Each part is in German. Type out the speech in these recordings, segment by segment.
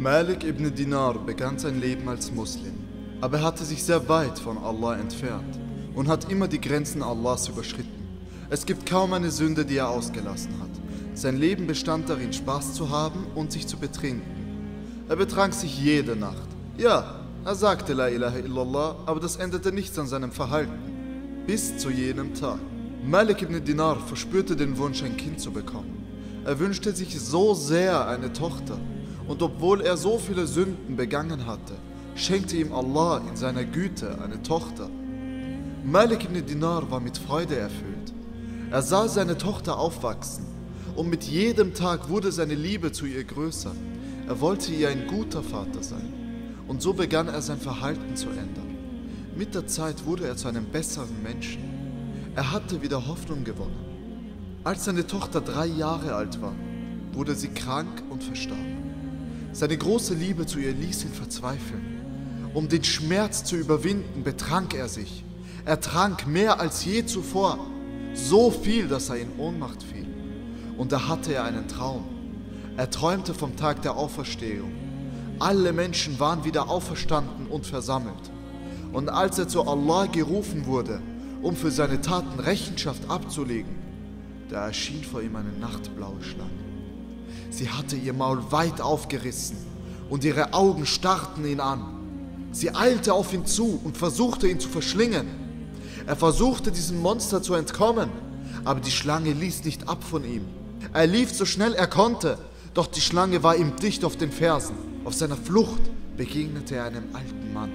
Malik ibn Dinar begann sein Leben als Muslim, aber er hatte sich sehr weit von Allah entfernt und hat immer die Grenzen Allahs überschritten. Es gibt kaum eine Sünde, die er ausgelassen hat. Sein Leben bestand darin, Spaß zu haben und sich zu betrinken. Er betrank sich jede Nacht. Ja, er sagte La ilaha illallah, aber das änderte nichts an seinem Verhalten. Bis zu jenem Tag. Malik ibn Dinar verspürte den Wunsch, ein Kind zu bekommen. Er wünschte sich so sehr eine Tochter. Und obwohl er so viele Sünden begangen hatte, schenkte ihm Allah in seiner Güte eine Tochter. Malik ibn Dinar war mit Freude erfüllt. Er sah seine Tochter aufwachsen und mit jedem Tag wurde seine Liebe zu ihr größer. Er wollte ihr ein guter Vater sein und so begann er sein Verhalten zu ändern. Mit der Zeit wurde er zu einem besseren Menschen. Er hatte wieder Hoffnung gewonnen. Als seine Tochter 3 Jahre alt war, wurde sie krank und verstarb. Seine große Liebe zu ihr ließ ihn verzweifeln. Um den Schmerz zu überwinden, betrank er sich. Er trank mehr als je zuvor, so viel, dass er in Ohnmacht fiel. Und da hatte er einen Traum. Er träumte vom Tag der Auferstehung. Alle Menschen waren wieder auferstanden und versammelt. Und als er zu Allah gerufen wurde, um für seine Taten Rechenschaft abzulegen, da erschien vor ihm eine nachtblaue Schlange. Sie hatte ihr Maul weit aufgerissen und ihre Augen starrten ihn an. Sie eilte auf ihn zu und versuchte ihn zu verschlingen. Er versuchte diesem Monster zu entkommen, aber die Schlange ließ nicht ab von ihm. Er lief so schnell er konnte, doch die Schlange war ihm dicht auf den Fersen. Auf seiner Flucht begegnete er einem alten Mann.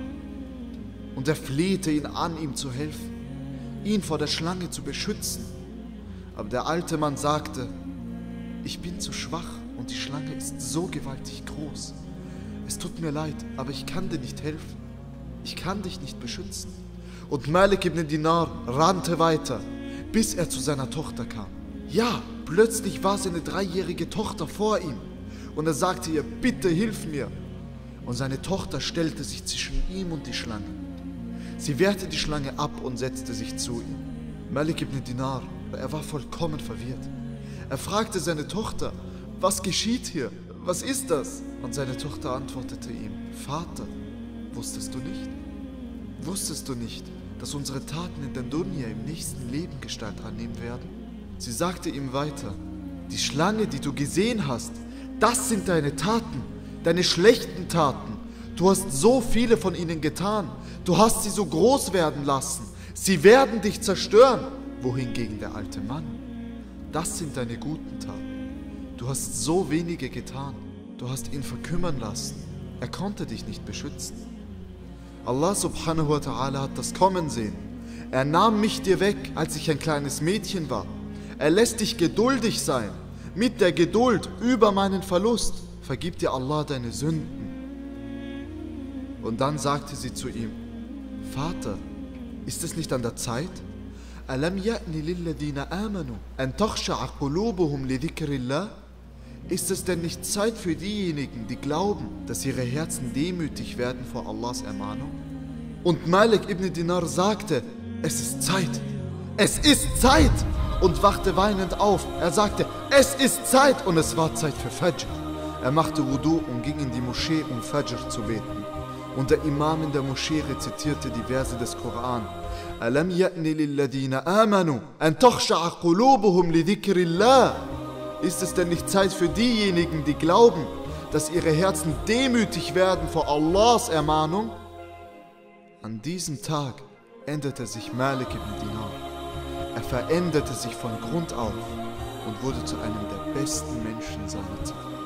Und er flehte ihn an, ihm zu helfen, ihn vor der Schlange zu beschützen. Aber der alte Mann sagte: Ich bin zu schwach und die Schlange ist so gewaltig groß. Es tut mir leid, aber ich kann dir nicht helfen. Ich kann dich nicht beschützen. Und Malik ibn Dinar rannte weiter, bis er zu seiner Tochter kam. Ja, plötzlich war seine 3-jährige Tochter vor ihm. Und er sagte ihr: Bitte hilf mir. Und seine Tochter stellte sich zwischen ihm und die Schlange. Sie wehrte die Schlange ab und setzte sich zu ihm. Malik ibn Dinar, er war vollkommen verwirrt. Er fragte seine Tochter: Was geschieht hier? Was ist das? Und seine Tochter antwortete ihm: Vater, wusstest du nicht? Wusstest du nicht, dass unsere Taten in der Dunya im nächsten Leben Gestalt annehmen werden? Sie sagte ihm weiter: Die Schlange, die du gesehen hast, das sind deine Taten, deine schlechten Taten. Du hast so viele von ihnen getan. Du hast sie so groß werden lassen. Sie werden dich zerstören. Wohingegen der alte Mann: Das sind deine guten Taten. Du hast so wenige getan. Du hast ihn verkümmern lassen. Er konnte dich nicht beschützen. Allah subhanahu wa ta'ala hat das kommen sehen. Er nahm mich dir weg, als ich ein kleines Mädchen war. Er lässt dich geduldig sein. Mit der Geduld über meinen Verlust vergibt dir Allah deine Sünden. Und dann sagte sie zu ihm: Vater, ist es nicht an der Zeit? Alam ya'ni lilladhina amanu an takhsha'a qulubuhum li dhikrillah? Ist es denn nicht Zeit für diejenigen, die glauben, dass ihre Herzen demütig werden vor Allahs Ermahnung? Und Malik ibn Dinar sagte: Es ist Zeit! Es ist Zeit! Und wachte weinend auf. Er sagte: Es ist Zeit! Und es war Zeit für Fajr. Er machte Wudu und ging in die Moschee, um Fajr zu beten. Und der Imam in der Moschee rezitierte die Verse des Koran. Alam ya'ni lilladhina amanu an takhsha'a qulubuhum li dhikrillah? Ist es denn nicht Zeit für diejenigen, die glauben, dass ihre Herzen demütig werden vor Allahs Ermahnung? An diesem Tag änderte sich Malik ibn Dinar. Er veränderte sich von Grund auf und wurde zu einem der besten Menschen seiner Zeit.